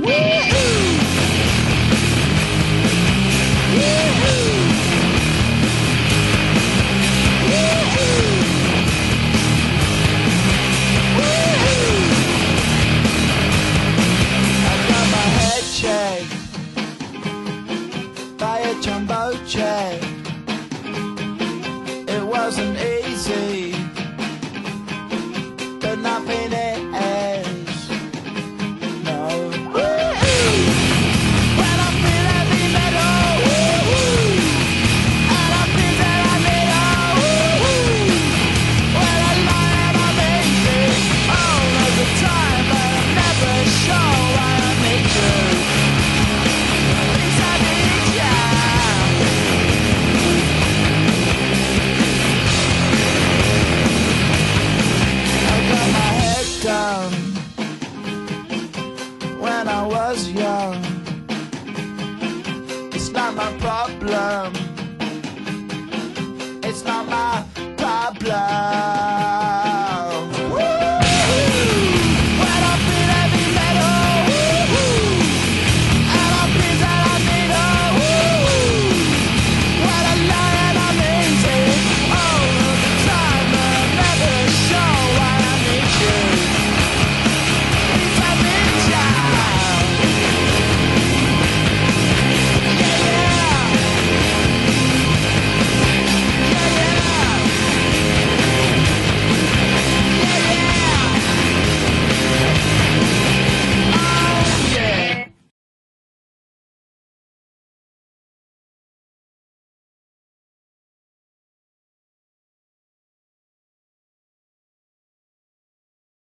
By a jumbo jet. It wasn't easy, but nothing is. No. When I feel heavy metal, and I feel that I need when I lie and I'm easy all of the time, but I'm never sure why I need you. When I was young, it's not my problem.